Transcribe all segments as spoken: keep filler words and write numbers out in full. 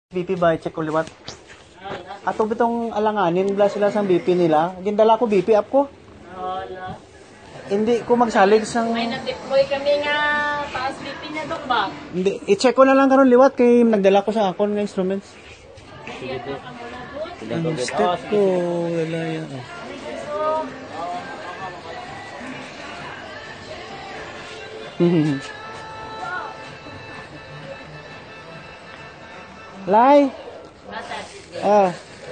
B P ba? Check ko liwat. Ato bitong alanganin bla sila sang B P nila. Gindala ko B P up ko. Wala. Hindi ko magsalig sang... May na-deploy kami nga taas B P na dok ba? Hindi. I-check ko na lang karon liwat kay nagdala ko sa akon nga instruments. Sige po. Sige Ang step ko. Wala yan. Oh. Lai. Ah.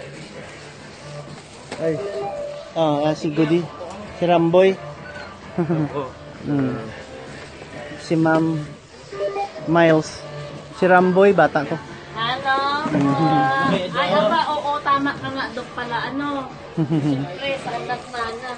Ay. Ah, ah si Goody. Si Ramboy. hmm. Si Ma'am Miles. Si Ramboy, bata ko. Ano? Uh, ayaw ba? Oo, tama ka nga dok pala. Ano? Siyempre, sa anak mana.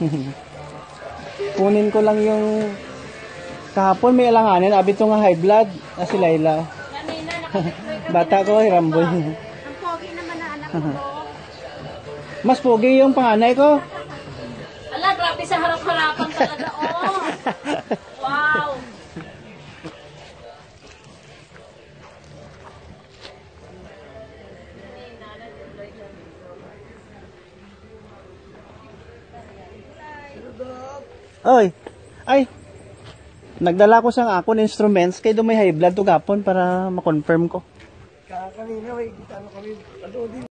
Kunin ko lang yung kahapon may alanganin. Abi to nga high blood. Ah, si Layla. Kanina, nakadeploy kami. Bata ko, si Ramboy. Ang pogi naman na anak ko. Mas pogi yung panganay ko. Ala, grabe sa harap-harapan talaga. Oh. Wow. Oy. Ay. Nagdala ko sang akon instruments kay do may high blood to gapon para ma-confirm ko. Kanina, wait, ano kami, ano din.